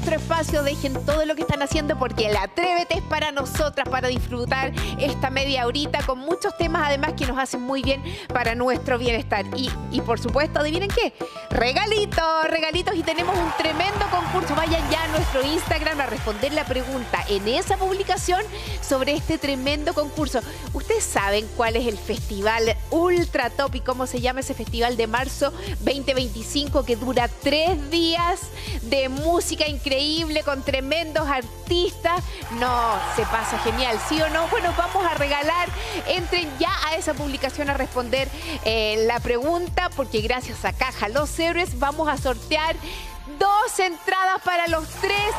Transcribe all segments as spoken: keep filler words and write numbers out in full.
nuestro espacio, dejen todo lo que están haciendo porque el Atrévete es para nosotras, para disfrutar esta media horita con muchos temas además que nos hacen muy bien para nuestro bienestar. Y, y por supuesto, ¿adivinen qué? Regalitos, regalitos y tenemos un tremendo concurso. Vayan ya a nuestro Instagram a responder la pregunta en esa publicación sobre este tremendo concurso. ¿Ustedes saben cuál es el festival Ultra Top y cómo se llama ese festival de marzo veinte veinticinco que dura tres días de música increíble con tremendos artistas? No, se pasa genial, ¿sí o no? Bueno, vamos a regalar, entren ya a esa publicación a responder eh, la pregunta porque gracias a Caja Los Héroes vamos a sortear dos entradas para los tres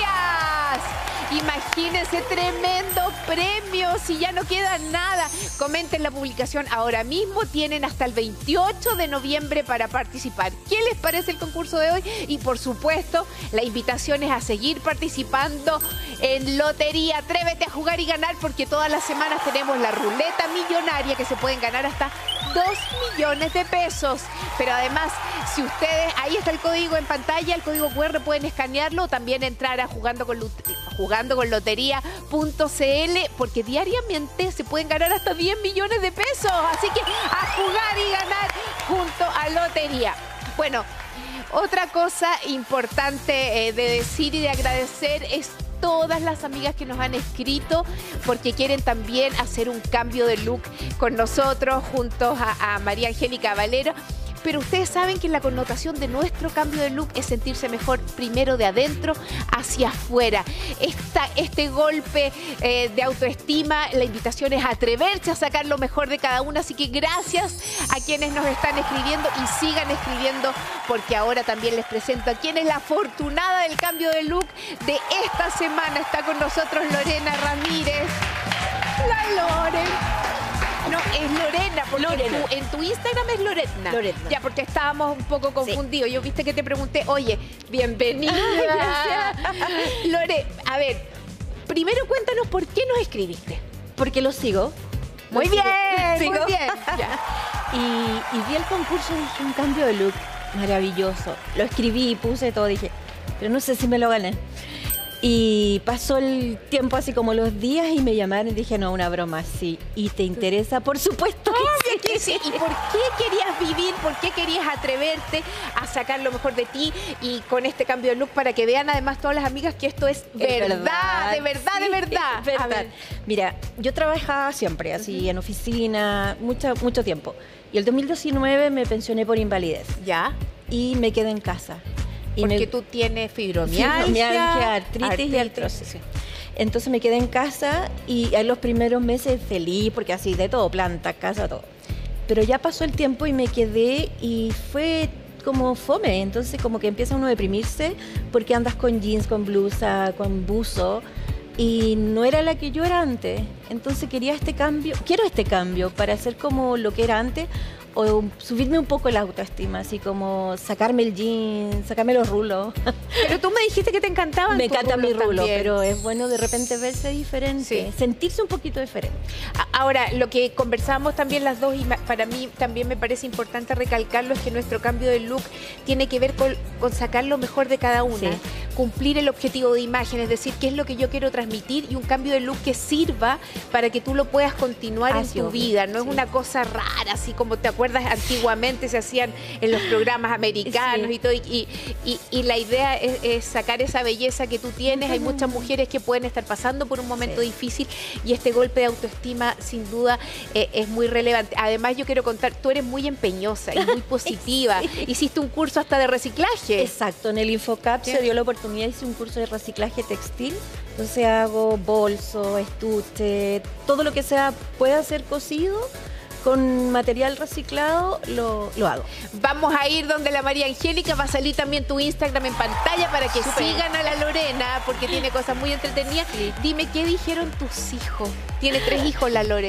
días. Imagínense, tremendo premio, si ya no queda nada. Comenten la publicación ahora mismo, tienen hasta el veintiocho de noviembre para participar. ¿Qué les parece el concurso de hoy? Y por supuesto, la invitación es a seguir participando en Lotería. Atrévete a jugar y ganar porque todas las semanas tenemos la ruleta millonaria que se pueden ganar hasta dos millones de pesos. Pero además, si ustedes, ahí está el código en pantalla, el código cu erre, pueden escanearlo, también entrar a jugando con jugando con lotería punto c l porque diariamente se pueden ganar hasta diez millones de pesos. Así que a jugar y ganar junto a Lotería. Bueno, otra cosa importante eh, de decir y de agradecer es todas las amigas que nos han escrito porque quieren también hacer un cambio de look con nosotros juntos a, a María Angélica Valero. Pero ustedes saben que la connotación de nuestro cambio de look es sentirse mejor primero de adentro hacia afuera. Esta, este golpe eh, de autoestima, la invitación es a atreverse a sacar lo mejor de cada una. Así que gracias a quienes nos están escribiendo y sigan escribiendo porque ahora también les presento a quien es la afortunada del cambio de look de esta semana. Está con nosotros Lorena Ramírez. La Lore. No, es Lorena, porque Lorena. En, tu, en tu Instagram es Loretna. Loretna. Ya, porque estábamos un poco confundidos. Sí. Yo viste que te pregunté, oye, bienvenida. Ay, Lore, a ver, primero cuéntanos por qué nos escribiste. Porque lo sigo. Muy lo bien, sigo. muy bien. Ya. Y, y vi el concurso y dije, un cambio de look maravilloso. Lo escribí, puse todo, dije, pero no sé si me lo gané. Y pasó el tiempo así como los días y me llamaron y dije, no, una broma, sí. ¿Y te interesa? Por supuesto que, que sí. ¿Y por qué querías vivir? ¿Por qué querías atreverte a sacar lo mejor de ti? Y con este cambio de look para que vean además todas las amigas que esto es, es verdad, verdad, de verdad, sí, de verdad. Es verdad. Mira, yo trabajaba siempre así uh-huh. en oficina, mucho, mucho tiempo. Y el dos mil diecinueve me pensioné por invalidez. ¿Ya? Y me quedé en casa. Y porque me... tú tienes fibromialgia, fibromialgia artritis, artritis y artrosis. Sí. Entonces me quedé en casa y en los primeros meses feliz, porque así de todo, planta, casa, todo. Pero ya pasó el tiempo y me quedé y fue como fome. Entonces como que empieza uno a deprimirse porque andas con jeans, con blusa, con buzo y no era la que yo era antes. Entonces quería este cambio, quiero este cambio para ser como lo que era antes o subirme un poco la autoestima, así como sacarme el jean, sacarme los rulos. Pero tú me dijiste que te encantaban. Me encanta mi rulo, pero es bueno de repente verse diferente, sí. sentirse un poquito diferente. Ahora, lo que conversamos también las dos, y para mí también me parece importante recalcarlo, es que nuestro cambio de look tiene que ver con, con sacar lo mejor de cada una, sí. cumplir el objetivo de imagen, es decir, qué es lo que yo quiero transmitir y un cambio de look que sirva para que tú lo puedas continuar así en tu vida. No sí. es una cosa rara, así como te acuerdas antiguamente se hacían en los programas americanos sí. y todo, y, y, y la idea es, es sacar esa belleza que tú tienes. Hay muchas mujeres que pueden estar pasando por un momento sí. difícil y este golpe de autoestima sin duda eh, es muy relevante. Además yo quiero contar, tú eres muy empeñosa y muy positiva. sí. Hiciste un curso hasta de reciclaje. Exacto, en el Infocap ¿Sí? se dio la oportunidad, hice un curso de reciclaje textil. Entonces hago bolso, estuche, todo lo que sea pueda ser cosido con material reciclado, lo, lo hago. Vamos a ir donde la María Angélica, va a salir también tu Instagram en pantalla para que Super. sigan a la Lorena, porque tiene cosas muy entretenidas. Sí. Dime, ¿qué dijeron tus hijos? Tiene tres hijos la Lore.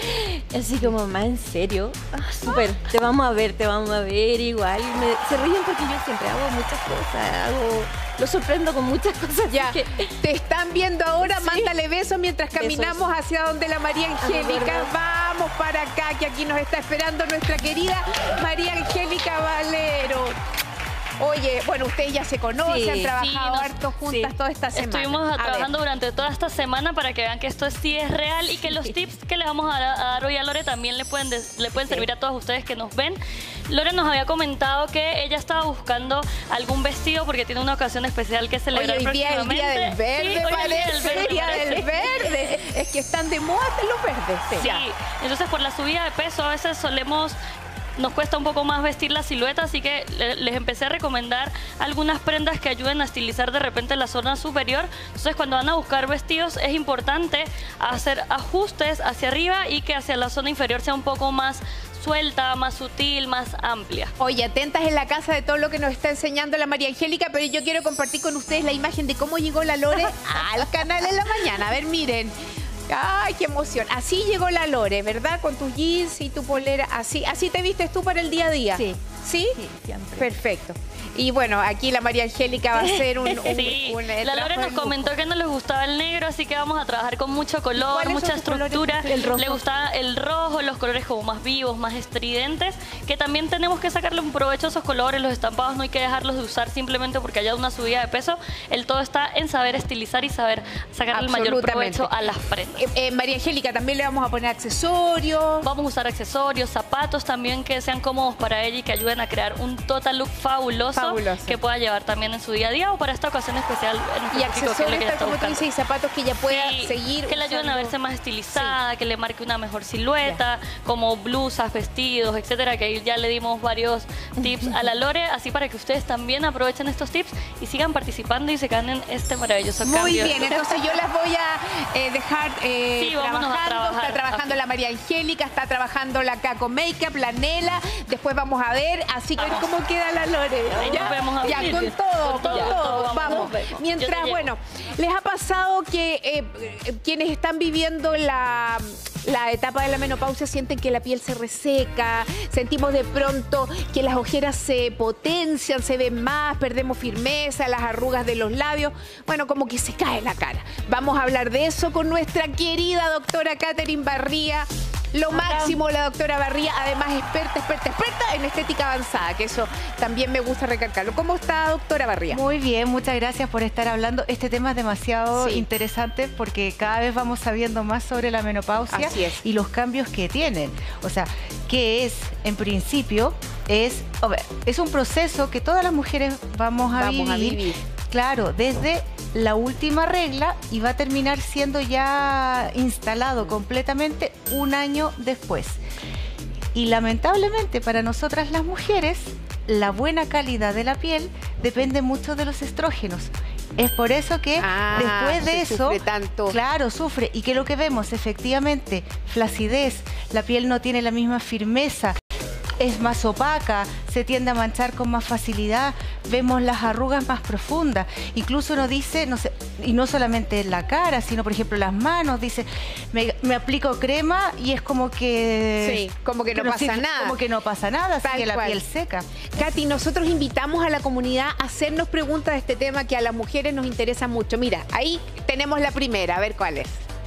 Así como, más en serio. Ah, súper, te vamos a ver, te vamos a ver igual. Me, se ríen porque yo siempre hago muchas cosas, hago... Lo sorprendo con muchas cosas. Ya, que... te están viendo ahora, sí. mándale besos mientras caminamos besos. hacia donde la María Angélica. Vamos para acá, que aquí nos está esperando nuestra querida María Angélica Valero. Oye, bueno, ustedes ya se conocen, Sí, han trabajado sí, nos- harto juntas sí. toda esta semana. Estuvimos A trabajando ver. durante toda esta semana para que vean que esto sí es real y que los tips que les vamos a dar, a dar hoy a Lore también le pueden, des- le pueden Sí. servir a todos ustedes que nos ven. Lore nos había comentado que ella estaba buscando algún vestido porque tiene una ocasión especial que celebrar Oye, hoy día es el día del próximamente. verde, Sí, hoy es el día del parece, verde, el día parece. del verde. Es que están de moda los verdes. Sí, Ya. entonces por la subida de peso a veces solemos, nos cuesta un poco más vestir la silueta, así que le- les empecé a recomendar algunas prendas que ayuden a estilizar de repente la zona superior. Entonces cuando van a buscar vestidos es importante hacer ajustes hacia arriba y que hacia la zona inferior sea un poco más suelta, más sutil, más amplia. Oye, atentas en la casa de todo lo que nos está enseñando la María Angélica, pero yo quiero compartir con ustedes la imagen de cómo llegó la Lore al canal en la mañana. A ver, miren. Ay, qué emoción. Así llegó la Lore, ¿verdad? Con tus jeans y tu polera. Así, así te vistes tú para el día a día. Sí. ¿Sí? Sí, siempre. Perfecto. Y bueno, aquí la María Angélica va a hacer un, un, Sí, un, eh, la trabajo Lore de nos lujo. comentó que no les gustaba el negro, así que vamos a trabajar con mucho color, cuáles mucha son tus colores? estructura. El rojo. Le gustaba el rojo, los colores como más vivos, más estridentes, que también tenemos que sacarle un provecho a esos colores. Los estampados no hay que dejarlos de usar simplemente porque haya una subida de peso. El todo está en saber estilizar y saber sacar el mayor Absolutamente. provecho a las prendas. Eh, eh, María Angélica, también le vamos a poner accesorios. Vamos a usar accesorios, zapatos también que sean cómodos para ella y que ayuden a crear un total look fabuloso, Fabuloso. que pueda llevar también en su día a día o para esta ocasión especial en Y específico, que es lo accesorios, que ella tal está como tú buscando. dices, y zapatos que ella pueda Sí, seguir que le ayuden a usando. verse más estilizada, que le marque una mejor silueta, como blusas, vestidos, etcétera, que ahí ya le dimos varios tips a la Lore, así para que ustedes también aprovechen estos tips y sigan participando y se ganen este maravilloso Muy cambio. bien, entonces yo las voy a eh, dejar eh, Sí, vámonos a trabajando. trabajar. Está trabajando la María Angélica, está trabajando la Caco Makeup, la Nela. Después vamos a ver, así que Vamos. cómo queda la Lore. Ahí nos vemos a ya ver. con todo, Con con todo, todo. todo, Vamos. vamos, nos vemos. Yo Mientras, te bueno, ¿les ha pasado que eh, eh, quienes están viviendo la, la etapa de la menopausia sienten que la piel se reseca? Sentimos de pronto que las ojeras se potencian, se ven más, perdemos firmeza, las arrugas de los labios. Bueno, como que se cae la cara. Vamos a hablar de eso con nuestra querida doctora Catherine Barría. Lo máximo, la doctora Barría, además experta, experta, experta en estética avanzada, que eso también me gusta recalcarlo. ¿Cómo está, doctora Barría? Muy bien, muchas gracias por estar hablando. Este tema es demasiado Sí. interesante porque cada vez vamos sabiendo más sobre la menopausia Así es. y los cambios que tienen. O sea, ¿qué es? En principio, es, a ver, es un proceso que todas las mujeres vamos a Vamos a vivir. vivir. Claro, desde la última regla y va a terminar siendo ya instalado completamente un año después. Y lamentablemente para nosotras las mujeres, la buena calidad de la piel depende mucho de los estrógenos. Es por eso que Ah, después de se eso, sufre tanto. claro, sufre. Y que lo que vemos, efectivamente, flacidez, la piel no tiene la misma firmeza, es más opaca, se tiende a manchar con más facilidad, vemos las arrugas más profundas. Incluso uno dice, no sé, y no solamente en la cara, sino por ejemplo las manos, dice, me, me aplico crema y es como que... Sí, como que no pero pasa sí, nada. Como que no pasa nada, Tal sigue la cual. piel seca. Katy, nosotros invitamos a la comunidad a hacernos preguntas de este tema que a las mujeres nos interesa mucho. Mira, ahí tenemos la primera, a ver cuál es.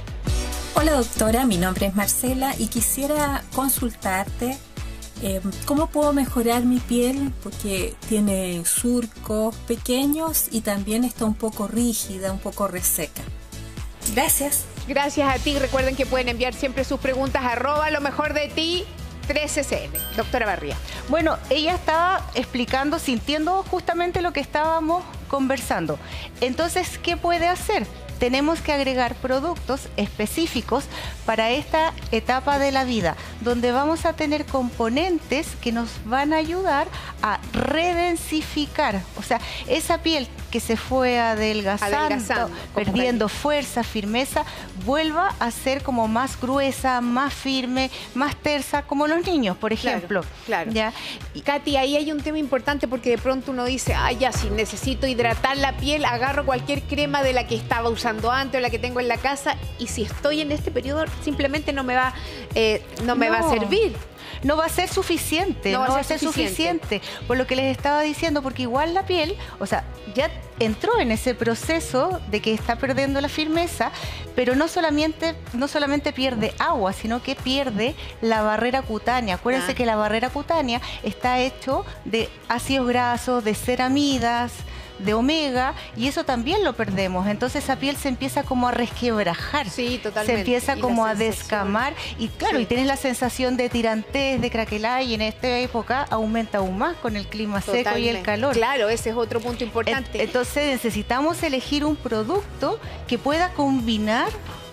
Hola doctora, mi nombre es Marcela y quisiera consultarte eh, cómo puedo mejorar mi piel porque tiene surcos pequeños y también está un poco rígida, un poco reseca. Gracias. Gracias a ti. Recuerden que pueden enviar siempre sus preguntas a arroba lo mejor de ti trece C N. Doctora Barría. Bueno, ella estaba explicando, sintiendo justamente lo que estábamos conversando. Entonces, ¿qué puede hacer? Tenemos que agregar productos específicos para esta etapa de la vida, donde vamos a tener componentes que nos van a ayudar a redensificar, o sea, esa piel que se fue adelgazando, Adelgazando, como perdiendo fuerza, firmeza, vuelva a ser como más gruesa, más firme, más tersa, como los niños, por ejemplo. Claro, claro. ¿Ya? Y Katy, ahí hay un tema importante porque de pronto uno dice, ay, ya, si necesito hidratar la piel, agarro cualquier crema de la que estaba usando antes o la que tengo en la casa y si estoy en este periodo simplemente no me va, eh, no me va a No. servir. no va a ser suficiente, no, no va a ser suficiente. suficiente, por lo que les estaba diciendo, porque igual la piel, o sea, ya entró en ese proceso de que está perdiendo la firmeza, pero no solamente, no solamente pierde agua, sino que pierde la barrera cutánea. Acuérdense ah. que la barrera cutánea está hecho de ácidos grasos, de ceramidas, de omega, y eso también lo perdemos. Entonces esa piel se empieza como a resquebrajar, sí, totalmente. Se empieza y como a descamar, y claro, sí. y tienes la sensación de tirantez, de craquelada, y en esta época aumenta aún más con el clima totalmente. Seco y el calor. Claro, ese es otro punto importante. Entonces necesitamos elegir un producto que pueda combinar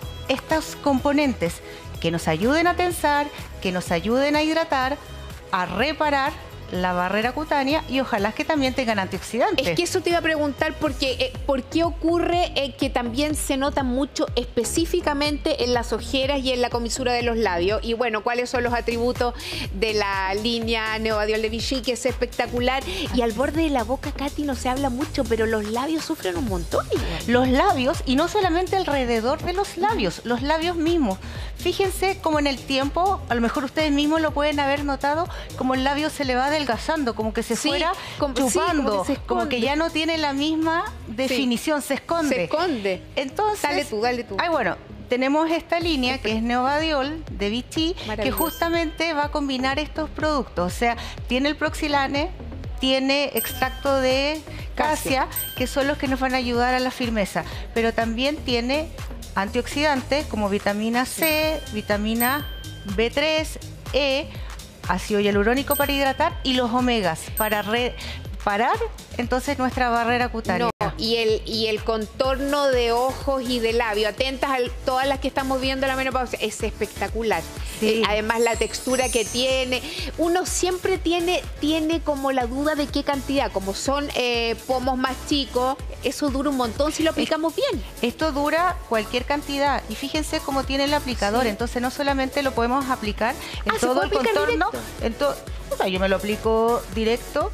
estos componentes, que nos ayuden a tensar, que nos ayuden a hidratar, a reparar la barrera cutánea, y ojalá que también tengan antioxidantes. Es que eso te iba a preguntar, porque eh, ¿por qué ocurre eh, que también se nota mucho específicamente en las ojeras y en la comisura de los labios? Y bueno, ¿cuáles son los atributos de la línea Neovadiol de Vichy, que es espectacular? Y al borde de la boca, Katy, no se habla mucho, pero los labios sufren un montón. Los labios, y no solamente alrededor de los labios, los labios mismos. Fíjense como en el tiempo, a lo mejor ustedes mismos lo pueden haber notado, como el labio se le va adelgazando, como que se sí, fuera como, chupando, sí, como, que como que ya no tiene la misma definición, sí. se esconde. Se esconde. Entonces, dale tú, dale tú. Ay, bueno, tenemos esta línea que es Neovadiol de Vichy, que justamente va a combinar estos productos. O sea, tiene el Proxilane, tiene extracto de casia, que son los que nos van a ayudar a la firmeza, pero también tiene antioxidantes como vitamina C, vitamina B tres, E, ácido hialurónico para hidratar, y los omegas para reparar entonces nuestra barrera cutánea. No, y el, y el contorno de ojos y de labio, atentas a todas las que estamos viendo la menopausia, es espectacular. Sí. Eh, además la textura que tiene, uno siempre tiene, tiene como la duda de qué cantidad, como son eh, pomos más chicos, eso dura un montón si lo aplicamos bien. Esto dura cualquier cantidad, y fíjense cómo tiene el aplicador, sí. entonces no solamente lo podemos aplicar en ah, todo el contorno, en to o sea, yo me lo aplico directo,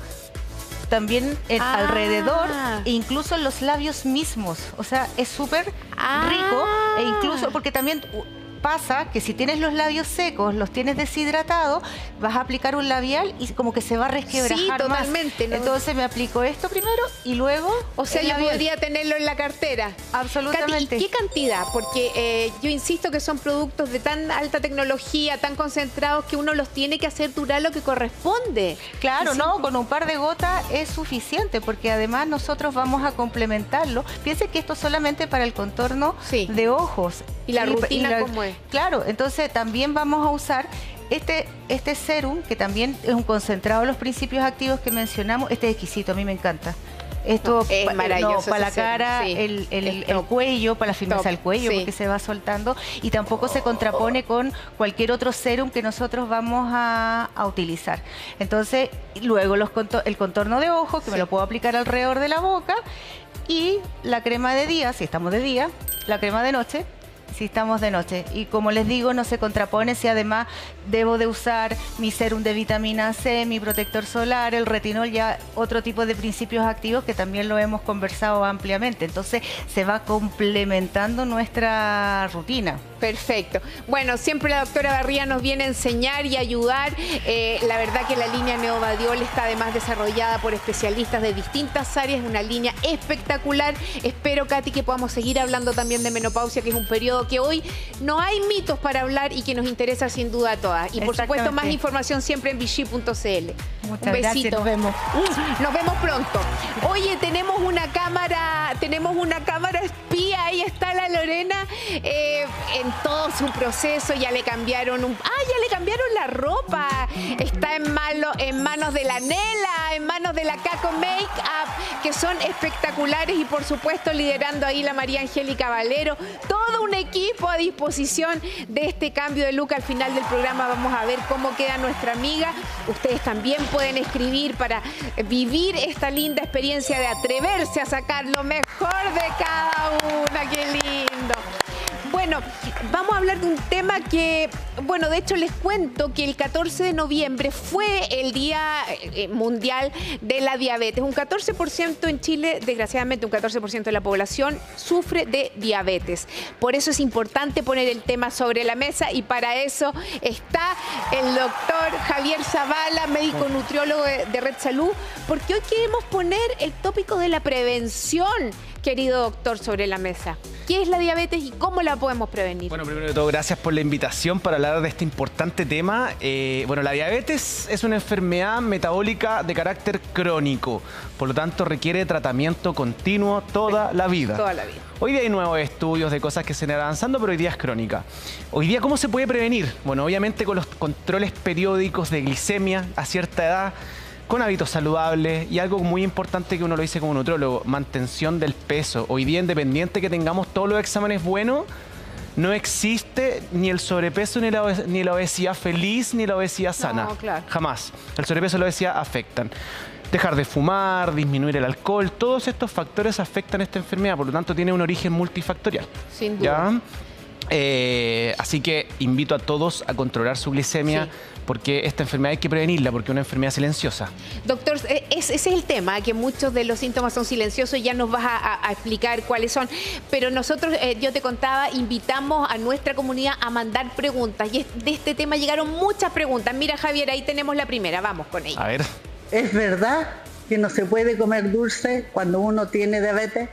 también en, ah. alrededor, e incluso en los labios mismos. O sea, es súper ah. rico, e incluso porque también pasa que si tienes los labios secos, los tienes deshidratados, vas a aplicar un labial y como que se va a resquebrajar sí, totalmente, más. ¿No? Entonces me aplico esto primero y luego o sea, yo labial. podría tenerlo en la cartera. Absolutamente. Katy, ¿qué cantidad? Porque eh, yo insisto que son productos de tan alta tecnología, tan concentrados, que uno los tiene que hacer durar lo que corresponde. Claro, no, con un par de gotas es suficiente, porque además nosotros vamos a complementarlo. Piensen que esto es solamente para el contorno sí. de ojos. ¿Y la rutina y la, cómo es? Claro, entonces también vamos a usar este, este serum, que también es un concentrado de los principios activos que mencionamos. Este es exquisito, a mí me encanta. Esto no, es maravilloso, no, para la cara, sí. el, el, el cuello, para la firmeza del cuello, sí. porque se va soltando, y tampoco se contrapone con cualquier otro serum que nosotros vamos a, a utilizar. Entonces, luego los contor el contorno de ojo, que sí. me lo puedo aplicar alrededor de la boca, y la crema de día, si estamos de día, la crema de noche, si estamos de noche. Y como les digo, no se contrapone si además debo de usar mi serum de vitamina C, mi protector solar, el retinol, ya otro tipo de principios activos que también lo hemos conversado ampliamente. Entonces se va complementando nuestra rutina. Perfecto. Bueno, siempre la doctora Barría nos viene a enseñar y ayudar. Eh, la verdad que la línea Neovadiol está además desarrollada por especialistas de distintas áreas, una línea espectacular. Espero, Katy, que podamos seguir hablando también de menopausia, que es un periodo que hoy no hay mitos para hablar y que nos interesa sin duda a todas. Y por supuesto, más información siempre en vichy punto cl. Muchas un besito. Gracias, nos vemos. Nos vemos pronto. Oye, tenemos una cámara, tenemos una cámara espía, ahí está la Lorena, eh, en todo su proceso, ya le cambiaron un... ¡Ah, ya le cambiaron la ropa! Está en, malo, en manos de la Nela, en manos de la Caco Makeup, que son espectaculares, y por supuesto liderando ahí la María Angélica Valero. Todo un equipo a disposición de este cambio de look. Al final del programa vamos a ver cómo queda nuestra amiga. Ustedes también pueden escribir para vivir esta linda experiencia de atreverse a sacar lo mejor de cada una. ¡Qué lindo! Bueno, vamos a hablar de un tema que bueno, de hecho les cuento que el catorce de noviembre fue el Día eh, Mundial de la Diabetes. Un catorce por ciento en Chile, desgraciadamente un catorce por ciento de la población sufre de diabetes. Por eso es importante poner el tema sobre la mesa y para eso está el doctor Javier Zavala, médico nutriólogo de, de Red Salud, porque hoy queremos poner el tópico de la prevención, querido doctor, sobre la mesa. ¿Qué es la diabetes y cómo la podemos prevenir? Bueno, primero de todo, gracias por la invitación para hablar de este importante tema. Eh, bueno, la diabetes es una enfermedad metabólica de carácter crónico, por lo tanto requiere tratamiento continuo toda la vida. Toda la vida. Hoy día hay nuevos estudios de cosas que se van avanzando, pero hoy día es crónica. Hoy día, ¿cómo se puede prevenir? Bueno, obviamente con los controles periódicos de glicemia a cierta edad, con hábitos saludables y algo muy importante que uno lo dice como nutriólogo, mantención del peso. Hoy día, independiente que tengamos todos los exámenes buenos, no existe ni el sobrepeso, ni la, obes ni la obesidad feliz, ni la obesidad sana. No, claro. Jamás. El sobrepeso y la obesidad afectan. Dejar de fumar, disminuir el alcohol, todos estos factores afectan esta enfermedad, por lo tanto tiene un origen multifactorial. Sin duda. ¿Ya? Eh, así que invito a todos a controlar su glicemia, sí, porque esta enfermedad hay que prevenirla, porque es una enfermedad silenciosa. Doctor, ese es el tema, que muchos de los síntomas son silenciosos, ya nos vas a, a, a explicar cuáles son, pero nosotros, eh, yo te contaba, invitamos a nuestra comunidad a mandar preguntas, y de este tema llegaron muchas preguntas. Mira, Javier, ahí tenemos la primera, vamos con ella. A ver. ¿Es verdad que no se puede comer dulce cuando uno tiene diabetes?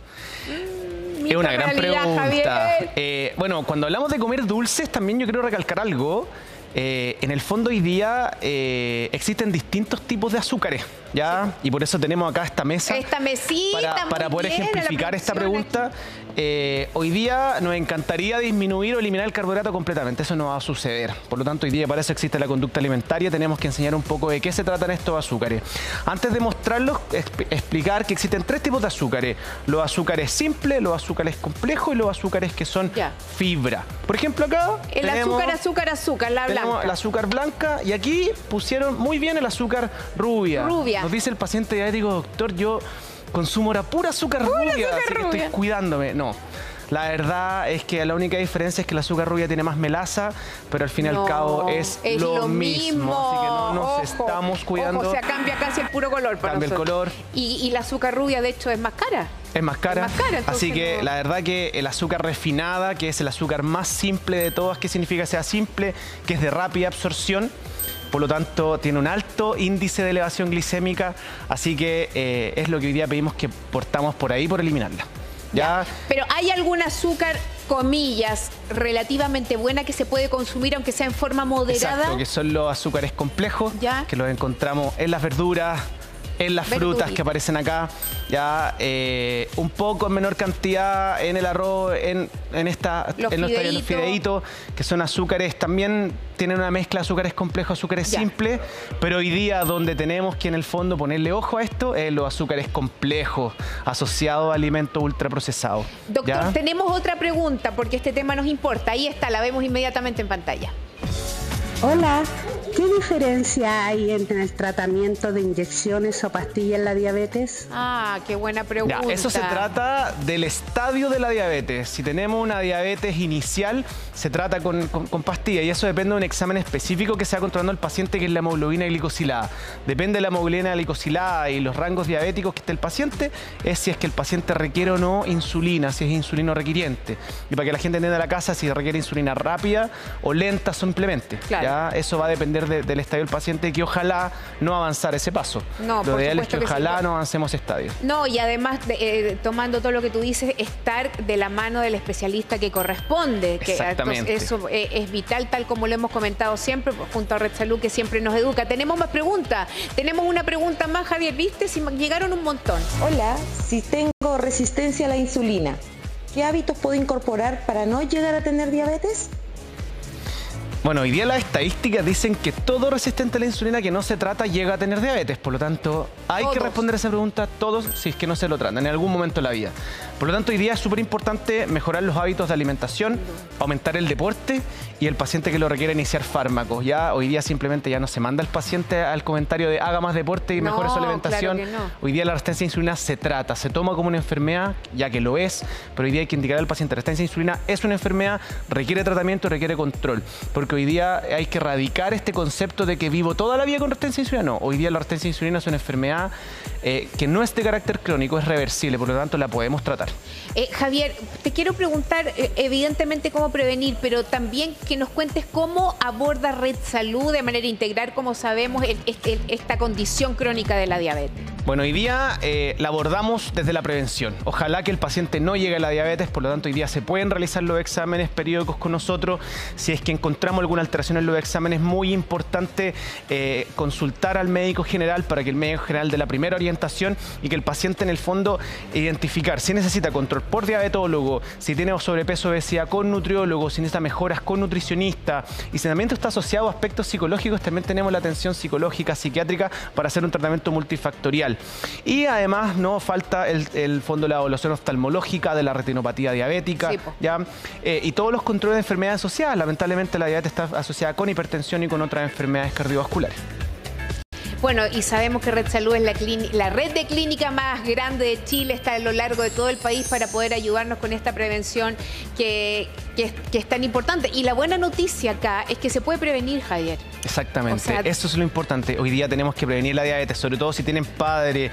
Es una gran pregunta. Eh, bueno, cuando hablamos de comer dulces, también yo quiero recalcar algo. Eh, en el fondo hoy día eh, existen distintos tipos de azúcares, ¿ya? Sí. Y por eso tenemos acá esta mesa. Esta mesita, para, para poder bien, ejemplificar esta pregunta. Eh, hoy día nos encantaría disminuir o eliminar el carbohidrato completamente. Eso no va a suceder. Por lo tanto, hoy día para eso existe la conducta alimentaria. Tenemos que enseñar un poco de qué se tratan estos azúcares. Antes de mostrarlos, explicar que existen tres tipos de azúcares. Los azúcares simples, los azúcares complejos y los azúcares que son ya. fibra. Por ejemplo, acá el tenemos, azúcar, azúcar, azúcar, la blanca. El azúcar blanca y aquí pusieron muy bien el azúcar rubia. Rubia. Nos dice el paciente diabético, doctor, yo consumo la pura azúcar pura rubia, azúcar así rubia. que estoy cuidándome. No. La verdad es que la única diferencia es que el azúcar rubia tiene más melaza, pero al fin y al no, cabo es, es lo, lo mismo. mismo. Así que no nos ojo, estamos cuidando. Ojo, o sea, cambia casi el puro color para Cambia nosotros. el color. Y, y la azúcar rubia, de hecho, es más cara. Es más cara. Es más cara, así que no. la verdad que el azúcar refinada, que es el azúcar más simple de todas, ¿qué significa que sea simple? Que es de rápida absorción. Por lo tanto, tiene un alto índice de elevación glicémica, así que eh, es lo que hoy día pedimos que portamos por ahí por eliminarla. ¿Ya? Ya. Pero ¿hay algún azúcar, comillas, relativamente buena que se puede consumir aunque sea en forma moderada? Exacto, que son los azúcares complejos, ¿ya? Que los encontramos en las verduras, en las Verdurita. frutas que aparecen acá, ya eh, un poco en menor cantidad en el arroz, en, en, esta, los, en los, fideitos. los fideitos, que son azúcares, también tienen una mezcla de azúcares complejos, azúcares ya. simples, pero hoy día donde tenemos que en el fondo ponerle ojo a esto es los azúcares complejos asociados a alimentos ultraprocesados. Doctor, ¿ya? tenemos otra pregunta porque este tema nos importa. Ahí está, la vemos inmediatamente en pantalla. Hola, ¿qué diferencia hay entre el tratamiento de inyecciones o pastillas en la diabetes? Ah, qué buena pregunta. Ya, eso se trata del estadio de la diabetes. Si tenemos una diabetes inicial, se trata con, con, con pastillas y eso depende de un examen específico que se va controlando el paciente, que es la hemoglobina glicosilada. Depende de la hemoglobina glicosilada y los rangos diabéticos que esté el paciente, es si es que el paciente requiere o no insulina, si es insulino requiriente. Y para que la gente entienda la casa, si requiere insulina rápida o lenta simplemente. Claro. ¿ya? Eso va a depender de, del estadio del paciente, que ojalá no avanzar ese paso. No, lo ideal es que, que ojalá sí. no avancemos estadio. No, y además, de, eh, tomando todo lo que tú dices, estar de la mano del especialista que corresponde. Que Exactamente. Eso eh, es vital, tal como lo hemos comentado siempre, junto a Red Salud, que siempre nos educa. Tenemos más preguntas. Tenemos una pregunta más, Javier, ¿viste? Si llegaron un montón. Hola, si tengo resistencia a la insulina, ¿qué hábitos puedo incorporar para no llegar a tener diabetes? Bueno, hoy día las estadísticas dicen que todo resistente a la insulina que no se trata llega a tener diabetes. Por lo tanto, hay todos. que responder a esa pregunta todos si es que no se lo tratan en algún momento de la vida. Por lo tanto, hoy día es súper importante mejorar los hábitos de alimentación, aumentar el deporte y el paciente que lo requiere iniciar fármacos. Ya hoy día simplemente ya no se manda al paciente al comentario de haga más deporte y no, mejore su alimentación. Claro que no. Hoy día la resistencia a insulina se trata, se toma como una enfermedad, ya que lo es, pero hoy día hay que indicar al paciente: resistencia a insulina es una enfermedad, requiere tratamiento, requiere control. Porque porque hoy día hay que erradicar este concepto de que vivo toda la vida con resistencia a insulina. No, hoy día la resistencia a insulina es una enfermedad eh, que no es de carácter crónico, es reversible, por lo tanto la podemos tratar. Eh, Javier, te quiero preguntar, eh, evidentemente, cómo prevenir, pero también que nos cuentes cómo aborda Red Salud de manera integral, como sabemos, el, este, esta condición crónica de la diabetes. Bueno, hoy día eh, la abordamos desde la prevención. Ojalá que el paciente no llegue a la diabetes, por lo tanto hoy día se pueden realizar los exámenes periódicos con nosotros. Si es que encontramos alguna alteración en los exámenes, es muy importante eh, consultar al médico general para que el médico general dé la primera orientación y que el paciente en el fondo identificar si necesita control por diabetólogo, si tiene sobrepeso o obesidad con nutriólogo, si necesita mejoras con nutricionista, y si también está asociado a aspectos psicológicos, también tenemos la atención psicológica, psiquiátrica para hacer un tratamiento multifactorial. Y además no falta el, el fondo de la evaluación oftalmológica de la retinopatía diabética, sí, ¿ya? Eh, y todos los controles de enfermedades asociadas. Lamentablemente la diabetes está asociada con hipertensión y con otras enfermedades cardiovasculares. Bueno, y sabemos que Red Salud es la, la red de clínica más grande de Chile, está a lo largo de todo el país para poder ayudarnos con esta prevención que, que, es, que es tan importante. Y la buena noticia acá es que se puede prevenir, Javier. Exactamente, o sea, eso es lo importante. Hoy día tenemos que prevenir la diabetes, sobre todo si tienen padre,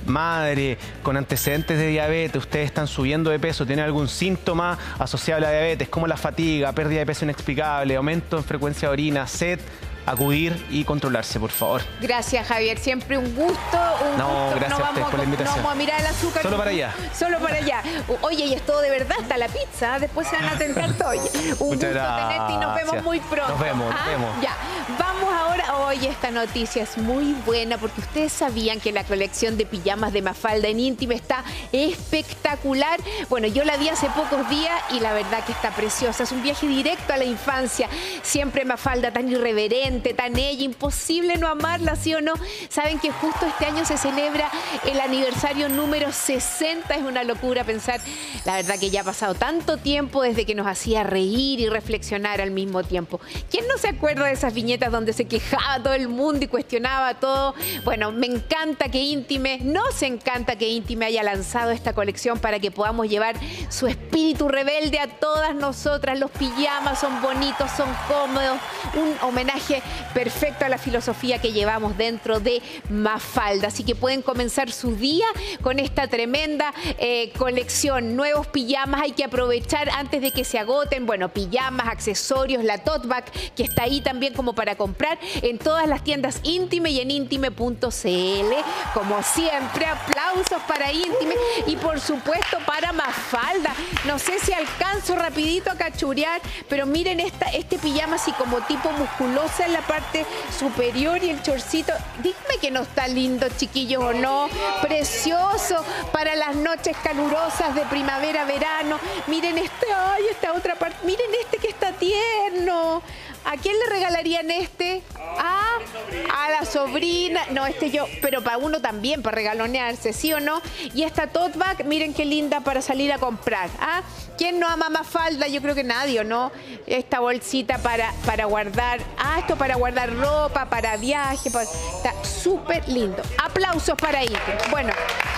madre con antecedentes de diabetes, ustedes están subiendo de peso, tienen algún síntoma asociado a la diabetes, como la fatiga, pérdida de peso inexplicable, aumento en frecuencia de orina, sed. Acudir y controlarse, por favor. Gracias, Javier. Siempre un gusto. Un no, gusto. gracias no a ustedes vamos, por la invitación. No vamos a mirar el azúcar. Solo para allá. Solo para allá. Oye, y es todo de verdad, hasta la pizza. Después se van a tentar todo. Un Muchas gusto gracias. tenerte y nos vemos muy pronto. Nos vemos, ¿Ah? nos vemos. Ya. Vamos ahora. Oye, esta noticia es muy buena porque ustedes sabían que la colección de pijamas de Mafalda en Íntime está espectacular. Bueno, yo la vi hace pocos días y la verdad que está preciosa. Es un viaje directo a la infancia. Siempre Mafalda tan irreverente, tan ella, imposible no amarla, ¿sí o no? Saben que justo este año se celebra el aniversario número sesenta. Es una locura pensar, la verdad que ya ha pasado tanto tiempo desde que nos hacía reír y reflexionar al mismo tiempo. ¿Quién no se acuerda de esas viñetas donde se quejaba todo el mundo y cuestionaba todo? Bueno, me encanta que Íntime, nos encanta que Íntime haya lanzado esta colección para que podamos llevar su espíritu rebelde a todas nosotras. Los pijamas son bonitos, son cómodos, un homenaje perfecto a la filosofía que llevamos dentro de Mafalda. Así que pueden comenzar su día con esta tremenda eh, colección. Nuevos pijamas, hay que aprovechar antes de que se agoten. Bueno, pijamas, accesorios, la tote bag que está ahí también como para comprar en todas las tiendas Íntime y en íntime punto c l. Como siempre, aplausos para Íntime y por supuesto para Mafalda. No sé si alcanzo rapidito a cachurear, pero miren esta, este pijama así como tipo musculosa en la parte superior y el chorcito. Dígame que no está lindo, chiquillos, o no. Precioso para las noches calurosas de primavera, verano. Miren este, ay, esta otra parte. Miren este que está tierno. ¿A quién le regalarían este? ¿Ah? A la sobrina. No, este yo, pero para uno también, para regalonearse, ¿sí o no? Y esta tote bag, miren qué linda para salir a comprar. ¿Ah? ¿Quién no ama Mafalda? Yo creo que nadie, ¿o no? Esta bolsita para, para guardar. Ah, esto para guardar ropa, para viaje. Para... Está súper lindo. Aplausos para ahí. Bueno.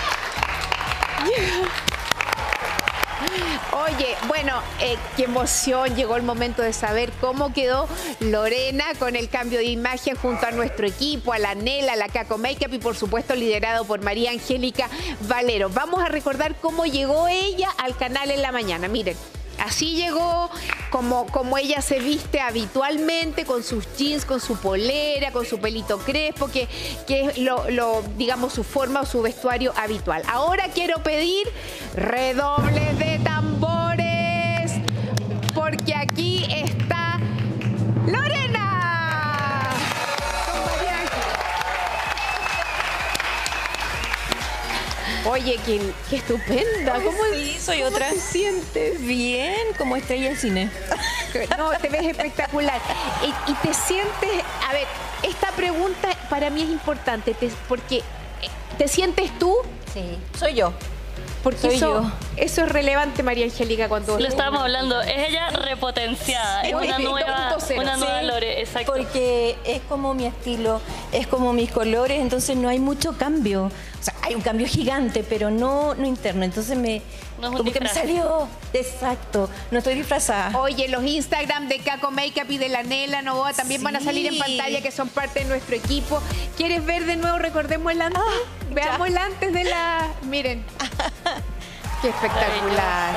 Oye, bueno, eh, qué emoción, llegó el momento de saber cómo quedó Lorena con el cambio de imagen junto a nuestro equipo, a la Nela, a la Caco Makeup y por supuesto liderado por María Angélica Valero. Vamos a recordar cómo llegó ella al canal en la mañana, miren. Así llegó, como, como ella se viste habitualmente, con sus jeans, con su polera, con su pelito crespo, que, que es lo, lo, digamos, su forma o su vestuario habitual. Ahora quiero pedir redobles de tambores, porque aquí está Lorena. Oye, qué, qué estupenda. ¿Cómo sí, soy ¿cómo otra. te sientes? Bien, como estrella de cine. No, te ves espectacular. Y, y te sientes... A ver, esta pregunta para mí es importante, te, porque ¿te sientes tú? Sí, soy yo. Porque Soy eso, yo. eso es relevante, María Angélica, cuando... Lo estábamos hablando, es ella repotenciada, es una nueva, una nueva Sí, Lore, exacto. Porque es como mi estilo. es como mis colores, entonces no hay mucho cambio. O sea, hay un cambio gigante, pero no, no interno. Entonces me, no es un como que me salió, exacto, no estoy disfrazada. Oye, los Instagram de Caco Makeup y de la Nela Novoa también sí. van a salir en pantalla, que son parte de nuestro equipo. ¿Quieres ver de nuevo? Recordemos el antes. Ah, Veamos el antes de la... Miren. Qué espectacular.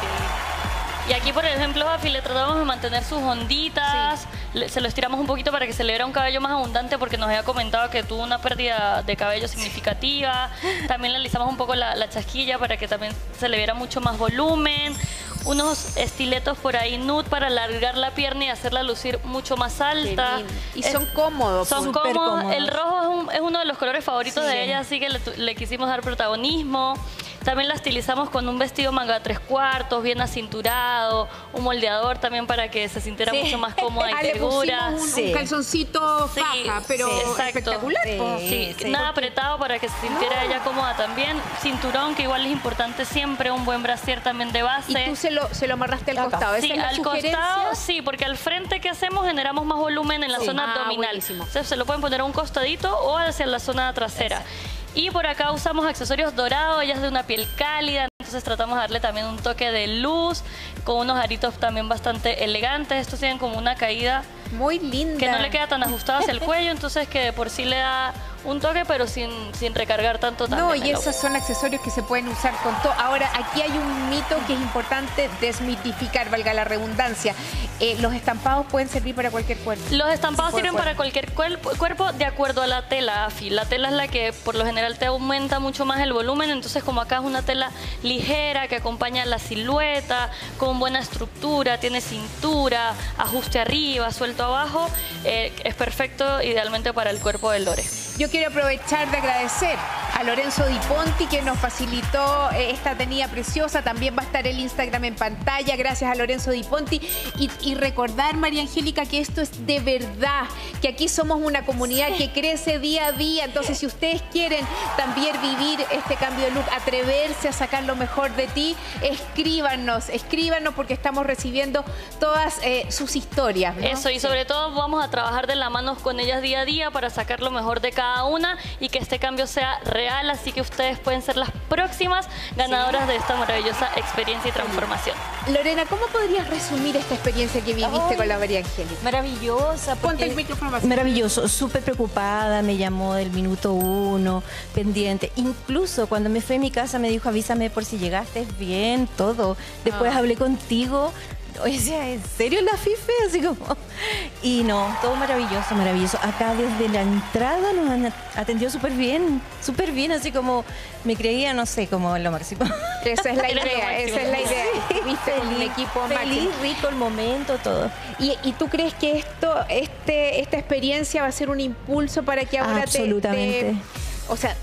Y aquí, por ejemplo, Afi, le tratamos de mantener sus onditas, sí. le, se lo estiramos un poquito para que se le vea un cabello más abundante, porque nos había comentado que tuvo una pérdida de cabello significativa. También le alisamos un poco la, la chasquilla para que también se le viera mucho más volumen. Unos estiletos por ahí nude para alargar la pierna y hacerla lucir mucho más alta. Y son es, cómodos. Son cómodos. cómodos. El rojo es, un, es uno de los colores favoritos sí. de ella, así que le, le quisimos dar protagonismo. También la estilizamos con un vestido manga tres cuartos, bien acinturado, un moldeador también para que se sintiera sí. mucho más cómoda y ah, segura. Le un, sí. un calzoncito sí, faja, pero sí, espectacular. Sí, sí. Sí. Nada apretado para que se sintiera no. ella cómoda también. Cinturón, que igual es importante siempre, un buen brasier también de base. ¿Y tú se lo, se lo amarraste al costado? Sí, al costado, sí, porque al frente que hacemos generamos más volumen en la sí. zona ah, abdominal. Buenísimo. Entonces se lo pueden poner a un costadito o hacia la zona trasera. Exacto. Y por acá usamos accesorios dorados, ella es de una piel cálida, entonces tratamos de darle también un toque de luz, con unos aritos también bastante elegantes. Estos tienen como una caída muy linda, que no le queda tan ajustada hacia el cuello, entonces que de por sí le da un toque, pero sin, sin recargar tanto también. No, y esos son accesorios que se pueden usar con todo. Ahora, aquí hay un mito que es importante desmitificar, valga la redundancia. Eh, ¿Los estampados pueden servir para cualquier cuerpo? Los estampados sirven cuerpo. para cualquier cuerpo, cuerpo de acuerdo a la tela, Afi. La tela es la que por lo general te aumenta mucho más el volumen, entonces como acá es una tela ligera que acompaña la silueta, con buena estructura, tiene cintura, ajuste arriba, suelto abajo, eh, es perfecto idealmente para el cuerpo de Lore. Yo quiero aprovechar de agradecer a Lorenzo Di Ponti, que nos facilitó esta tenida preciosa. También va a estar el Instagram en pantalla. Gracias a Lorenzo Di Ponti. Y, y recordar, María Angélica, que esto es de verdad, que aquí somos una comunidad sí. que crece día a día. Entonces, si ustedes quieren también vivir este cambio de look, atreverse a sacar lo mejor de ti, escríbanos, escríbanos, porque estamos recibiendo todas eh, sus historias, ¿no? Eso, y sobre sí. todo vamos a trabajar de la mano con ellas día a día para sacar lo mejor de cada una y que este cambio sea real, así que ustedes pueden ser las próximas ganadoras sí. de esta maravillosa experiencia y transformación. Lorena, ¿cómo podrías resumir esta experiencia que viviste Ay, con la María Angélica? Maravillosa. Ponte el micrófono. Maravilloso, súper preocupada, me llamó del minuto uno, pendiente. Incluso cuando me fui a mi casa me dijo, avísame por si llegaste bien, todo. Después ah. hablé contigo. O sea, ¿en serio la Fife? Así como... Y no, todo maravilloso, maravilloso. Acá desde la entrada nos han atendido súper bien, súper bien, así como me creía, no sé, como lo máximo. Esa es la idea, esa es la idea. Sí, Viste feliz, un equipo feliz, máximo. rico el momento, todo. ¿Y, ¿Y tú crees que esto, este, esta experiencia va a ser un impulso para que ahora Absolutamente. te... Absolutamente. O sea...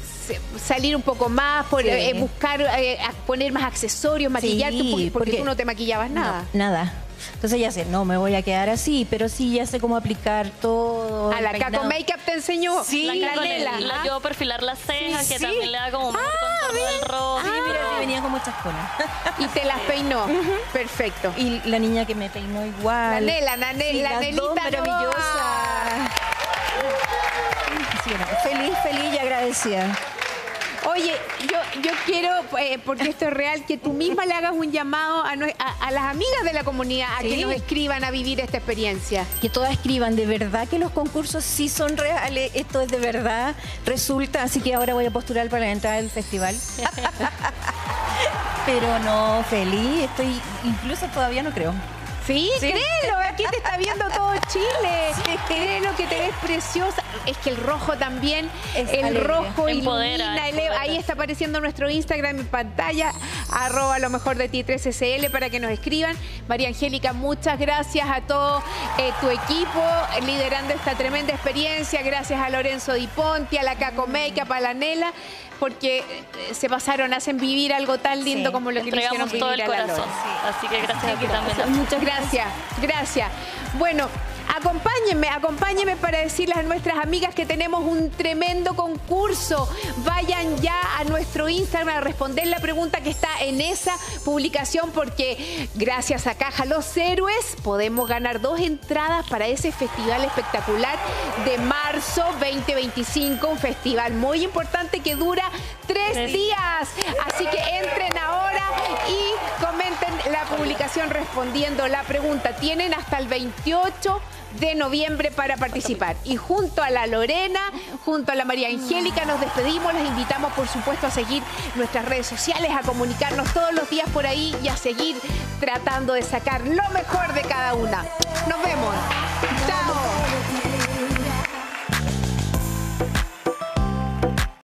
salir un poco más, por, sí. eh, buscar, eh, poner más accesorios, maquillarte, sí, porque, porque tú no te maquillabas nada. No, nada. Entonces ya sé, no me voy a quedar así, pero sí ya sé cómo aplicar todo. A la Caco Makeup te enseñó. Sí, la, la, la, la ayudó a perfilar las cejas, sí, que sí. también le da como un ah, contorno del rostro. Sí, mira, sí, venía con muchas colas. Y te las peinó. Uh-huh. Perfecto. Y la niña que me peinó igual. La Nela, la, ne sí, la Nelita maravillosa. Sí, no, feliz, feliz y agradecida. Oye, yo, yo quiero, eh, porque esto es real, que tú misma le hagas un llamado a, a, a las amigas de la comunidad a sí. que nos escriban a vivir esta experiencia. Que todas escriban, de verdad que los concursos sí son reales, esto es de verdad, resulta, así que ahora voy a postular para la entrada del festival. Pero no, feliz, estoy, incluso todavía no creo. Sí, sí, créelo, aquí te está viendo todo Chile. Sí. Créelo que te ves preciosa. Es que el rojo también, es el alegría. rojo Empodera, ilumina, eleva. Ahí está apareciendo nuestro Instagram en pantalla, arroba lo mejor de ti tres S L para que nos escriban. María Angélica, muchas gracias a todo eh, tu equipo liderando esta tremenda experiencia. Gracias a Lorenzo Di Ponti, a la Caco Makeup, a la Nela, porque se pasaron, hacen vivir algo tan lindo sí. como lo que le hicieron vivir todo el a corazón. la Lore. Sí. Así que gracias sí, a ti también. Muchas gracias, gracias. Bueno, Acompáñenme, acompáñenme para decirles a nuestras amigas que tenemos un tremendo concurso. Vayan ya a nuestro Instagram a responder la pregunta que está en esa publicación, porque gracias a Caja Los Héroes podemos ganar dos entradas para ese festival espectacular de marzo veinte veinticinco, un festival muy importante que dura tres, tres. días. Así que entren ahora y comenten la publicación respondiendo la pregunta. Tienen hasta el veintiocho de noviembre para participar. Y junto a la Lorena, junto a la María Angélica, nos despedimos. Les invitamos, por supuesto, a seguir nuestras redes sociales, a comunicarnos todos los días por ahí y a seguir tratando de sacar lo mejor de cada una. Nos vemos.